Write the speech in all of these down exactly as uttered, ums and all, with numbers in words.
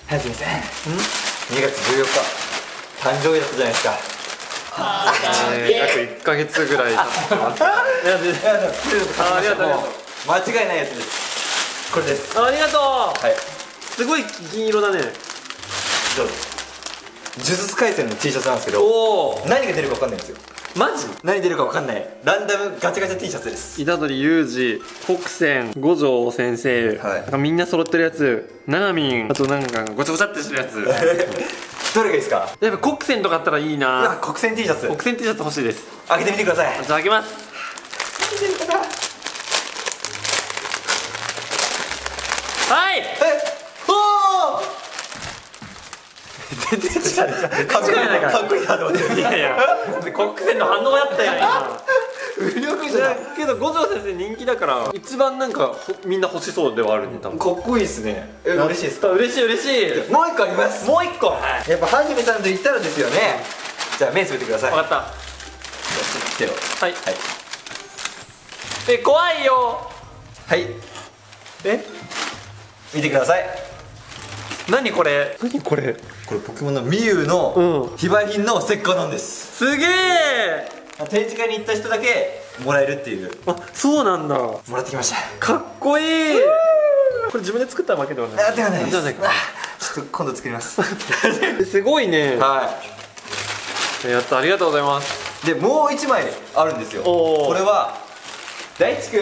はじめさん、にがつじゅうよっか誕生日だったじゃないですか。 あー、約いっかげつぐらい経ってます。いや、全然。ありがとう。 間違いないやつです。これです。 ありがとう。 はい。 すごい銀色だね。 どうぞ。呪術廻戦の T シャツなんですけど、何が出るか分かんないんですよ。マジ？何出るか分かんない。ランダムガチャガチャ T シャツです。 虎杖裕二、北仙、五条先生、はい、なんかみんな揃ってるやつ、ななみん、あとなんかごちゃごちゃってしてるやつ。 どれがいいですか？やっぱ国選とかあったらいいな。 うわ、国選 T シャツ。 国選 T シャツ欲しいです。 開けてみてください。 じゃあ開けます。はい。え、 おお。全然違う。かっこいいな、かっこいいなと思って。 いやいや、国選の反応やったよ今。 無力じゃん。 けど五条先生人気だから一番なんかみんな欲しそうではあるね。多分かっこいいですね。え、嬉しいですか？ 嬉しい嬉しい。 もう一個あります。 もう一個。 やっぱはじめさんと言ったらですよね。じゃあ目つぶってください。 分かった。 手を。 はいはい。え、怖いよ。 はい。え、見てください。 何これ？何これ？ これポケモンのミユウの非売品のステッカーなんです。 すげえ。 展示会に行った人だけもらえるっていう。 あ、そうなんだ。もらってきました。 かっこいい。これ自分で作ったわけではない。 あ、ではないです。 じゃないか。 ちょっと今度作ります。 すごいね。 はい。 やった、ありがとうございます。 で、もう一枚あるんですよ。これは大地くん。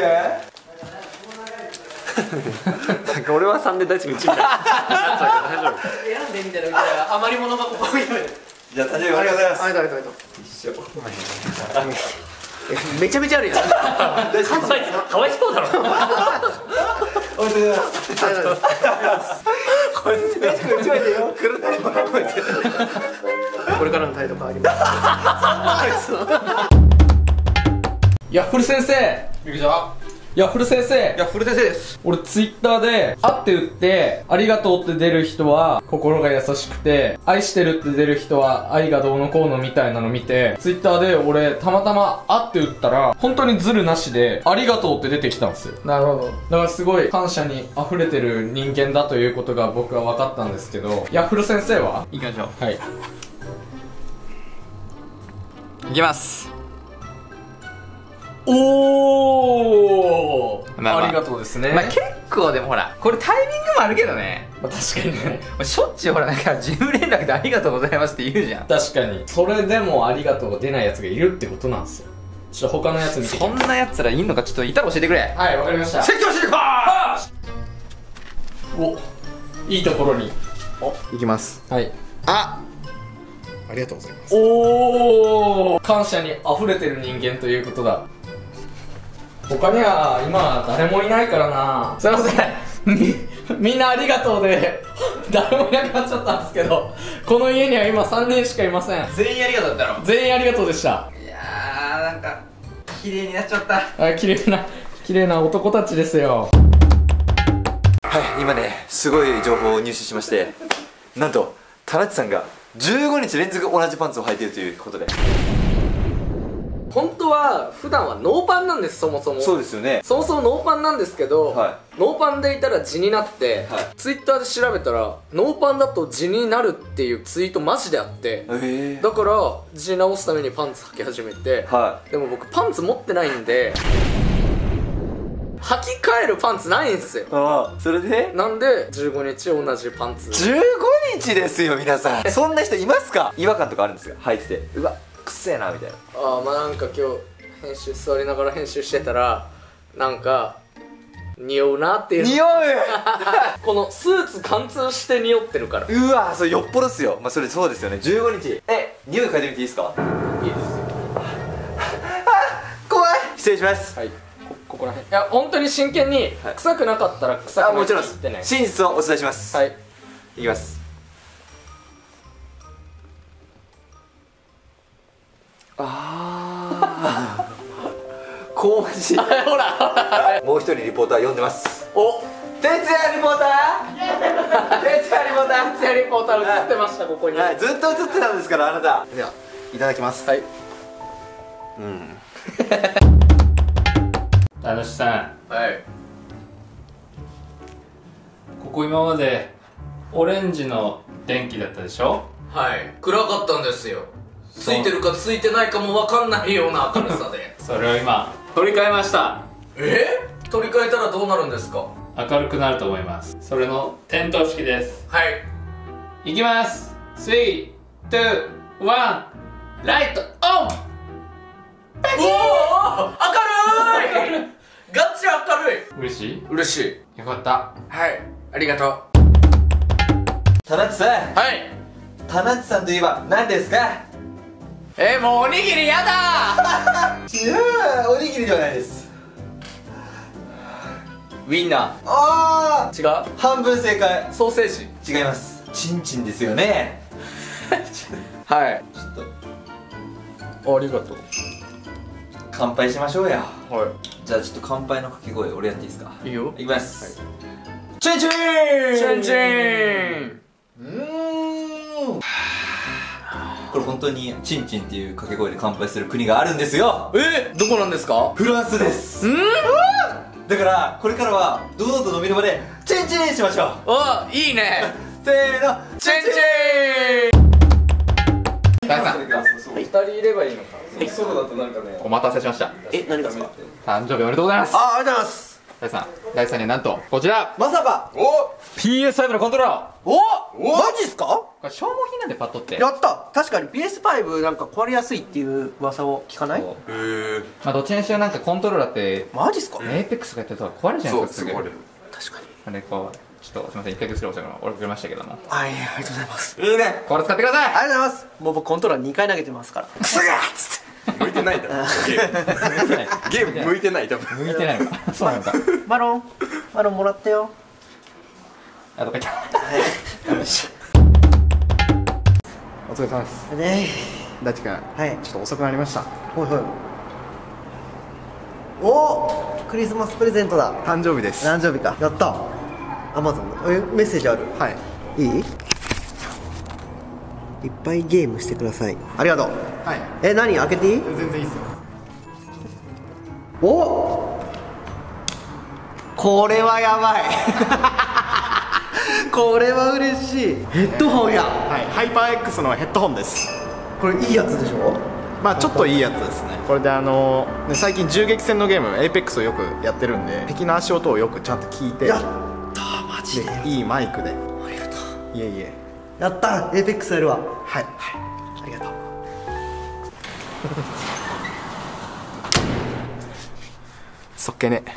なんか俺はさんで大地くんいちみたいな。大丈夫。 選んでみたらみたいな余り物がここにある。 じゃあ誕生日おめでとうございます。 ありがとうございます。 一緒。 めちゃめちゃあるやん。 かわいそうだろ。 おめでとうございます。ありがとうございます。これ大地くん一枚でよ。 これからの態度変わります。ヤッフル先生。 びっくりした。 ヤッフル先生。 ヤッフル先生です。 俺ツイッターで「あ」って打って「ありがとう」って出る人は心が優しくて「愛してる」って出る人は愛がどうのこうのみたいなの見て、ツイッターで俺たまたま「あ」って打ったら本当にズルなしで「ありがとう」って出てきたんですよ。 なるほど。 だからすごい感謝に溢れてる人間だということが僕は分かったんですけど、ヤッフル先生は？ 行きましょう。 はい、 いきます。 おー、 まあまあありがとうですね。 まあ結構でもほら、これタイミングもあるけどね。 まあ確かにね。 しょっちゅうほらなんか事務連絡でありがとうございますって言うじゃん。 確かに。それでもありがとうが出ないやつがいるってことなんですよ。ちょっと他のやつ見て。 そんなやつらいんのかちょっといたら教えてくれ。 はい、わかりました。 説教していこう。 お、いいところに。 いきます。 はい。 あ、ありがとうございます。 おー、感謝に溢れてる人間ということだ。他には今誰もいないからな。すいません。み、みんなありがとうで誰もいなくなっちゃったんですけど、この家には今さんにんしかいません。 全員ありがとうだったろ。 全員ありがとうでした。 いやーなんか綺麗になっちゃった。 あ、綺麗な綺麗な男たちですよ。 はい、今ねすごい情報を入手しまして、なんとタナッチさんがじゅうごにち連続同じパンツを履いているということで。 本当は普段はノーパンなんです。そもそもそうですよね。 そもそもノーパンなんですけど、 はノーパンでいたら地になって、 はい、 ツイッターで調べたらノーパンだと地になるっていうツイートマジであって、 えー、 だから地直すためにパンツ履き始めて、はい、でも僕パンツ持ってないんで履き替えるパンツないんですよ。 ああ、それでなんでじゅうごにち同じパンツ。 じゅうごにちですよ皆さん。そんな人いますか？違和感とかあるんですか？履いててうわくせえなみたいな。 ああ、まあなんか今日編集座りながら編集してたらなんか匂うなっていう。 匂うこのスーツ貫通して匂ってるから。 うわ、それよっぽどっすよ。まあそれそうですよね。じゅうごにちえ、匂い嗅いでみていいですか？ いいですよ。 怖い。失礼します。 はい、こ, ここら辺。いや本当に真剣に、はい、臭くなかったら臭くないって言ってね。 真実をお伝えします。はい、いきます。ああ香ばしい。ほらほらもう一人リポーター呼んでます。お、哲也リポーター哲也リポーター哲也リポーター映ってました、ここに。 はい、ずっと映ってたんですからあなた。ではいただきます。はい。うん。 田主さん、 はい。 ここ今までオレンジの電気だったでしょ。 はい、暗かったんですよ。ついてるかついてないかも分かんないような明るさでそれを今取り替えました。 えー、取り替えたらどうなるんですか？ 明るくなると思います。それの点灯式です。 はい、 いきます。スリー、ツー、ワン、ライトオン。 おお、明るいガチ明るい。 嬉しい？ 嬉しい。 よかった。 はい、ありがとう。 タナッチさん、 はい。 タナッチさんといえば何ですか？ えー、もうおにぎりやだーいやー、おにぎりではないです。 ウインナー。 あ違う。 ー、半分正解。 ソーセージ。 違います。チンチンですよね。 はい。 ちょっとありがとう。 乾杯しましょうや。 はじゃあちょっと乾杯の掛け声俺やっていいですか？ い。いいよ。 いきます、はい、チンチンチンチン。 うーんこれ本当にチンチンっていう掛け声で乾杯する国があるんですよ。 えー、どこなんですか？ フランスです。 んだからこれからは堂々と飲みの場でチンチンしましょう。 あ、いいねせーの、 チンチン。 大さん、 二人いればいいのか。 そうだとなんかね。 お待たせしました。 え、何ですか？ 誕生日おめでとうございます。 あ、ありがとうございます。 大さん、大さんにはなんとこちらまさか。 おピーエスファイブ のコントローラー。 おおマジっすか？ これ消耗品なんでパッとって。 やった。確かに ピーエスファイブ なんか壊れやすいっていう噂を聞かない？ へえ。 まあどっちにしろなんかコントローラーってマジっすか？ エイペックスがやってると壊れるじゃないですか。 そう、すごい。 確かに。 なんでこうちょっとすみません、一回ぐらい遅れましたけども、 はい、ありがとうございます。 いいね。 これ使ってください。 ありがとうございます。もう僕コントローラーにかい投げてますから。クソがっつって。 向いてないだろゲームゲーム向いてない多分向いてないのか。そうなのか。 マロン、マロンもらったよ。 あ、どっか行った。 お疲れ様です。 ね大地君、 はい。 ちょっと遅くなりました。 ほいほい。お、クリスマスプレゼントだ。 誕生日です。 誕生日か。やった。アマゾンの。え、メッセージある。 はい。 いい？いっぱいゲームしてください。ありがとう。 はい。 え、何開けていい？ 全然いいっすよ。 お、これはやばいこれは嬉しい。ヘッドホンや。 はい。ハイパー X のヘッドホンです。 これいいやつでしょ？ まあちょっといいやつですね。これであのね、最近銃撃戦のゲームエイペックスをよくやってるんで、敵の足音をよくちゃんと聞いて、 やったー、マジで。 でいいマイクで。 ありがとう。 いえいえ。 やったー、エイペックスやるわ。 はい。 はい。ありがとう。 そっけね。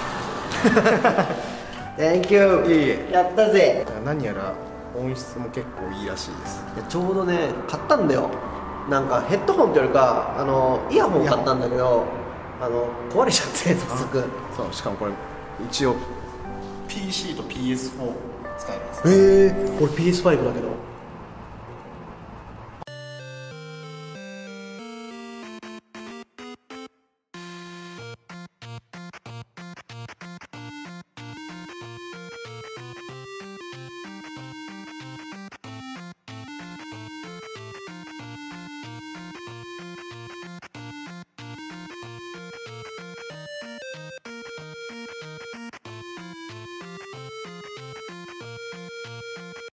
Thank you。 いえいえ。 やったぜ。 何やら音質も結構いいらしいです。 いやちょうどね買ったんだよ。なんかヘッドホンってよりかあのイヤホン買ったんだけど、あの壊れちゃって早速。 そう、しかもこれ一応 ピーシー と ピーエスフォー 使えます。 へえ、俺 ピーエスファイブ だけど。